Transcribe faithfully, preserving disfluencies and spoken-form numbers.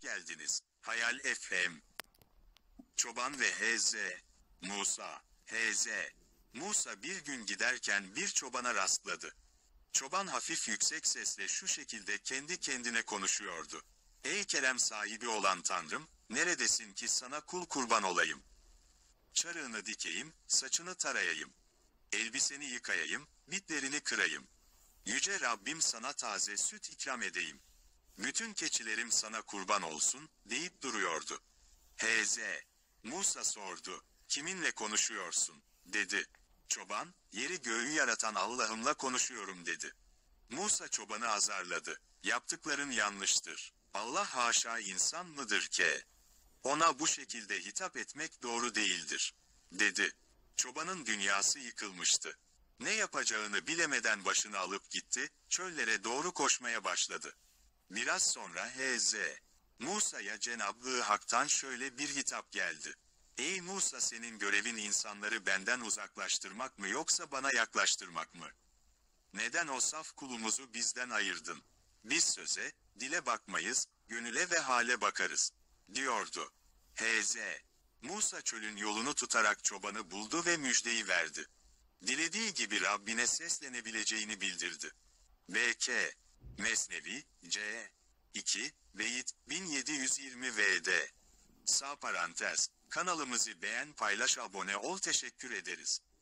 geldiniz. Hayal F M. Çoban ve H Z. Musa. H Z. Musa bir gün giderken bir çobana rastladı. Çoban hafif yüksek sesle şu şekilde kendi kendine konuşuyordu. Ey kerem sahibi olan Tanrım, neredesin ki sana kul kurban olayım? Çarığını dikeyim, saçını tarayayım. Elbiseni yıkayayım, bitlerini kırayım. Yüce Rabbim sana taze süt ikram edeyim. Bütün keçilerim sana kurban olsun, deyip duruyordu. H Z. Musa sordu, kiminle konuşuyorsun, dedi. Çoban, yeri göğü yaratan Allah'ımla konuşuyorum dedi. Musa çobanı azarladı. Yaptıkların yanlıştır. Allah haşa insan mıdır ki? Ona bu şekilde hitap etmek doğru değildir, dedi. Çobanın dünyası yıkılmıştı. Ne yapacağını bilemeden başını alıp gitti, çöllere doğru koşmaya başladı. Biraz sonra H Z. Musa'ya Cenab-ı Hak'tan şöyle bir hitap geldi. Ey Musa, senin görevin insanları benden uzaklaştırmak mı yoksa bana yaklaştırmak mı? Neden o saf kulumuzu bizden ayırdın? Biz söze, dile bakmayız, gönüle ve hale bakarız, diyordu. H Z. Musa çölün yolunu tutarak çobanı buldu ve müjdeyi verdi. Dilediği gibi Rabbine seslenebileceğini bildirdi. B K. Mesnevi, C. iki, Beyit, bin yedi yüz yirmi V D. Sağ parantez. Kanalımızı beğen, paylaş, abone ol, teşekkür ederiz.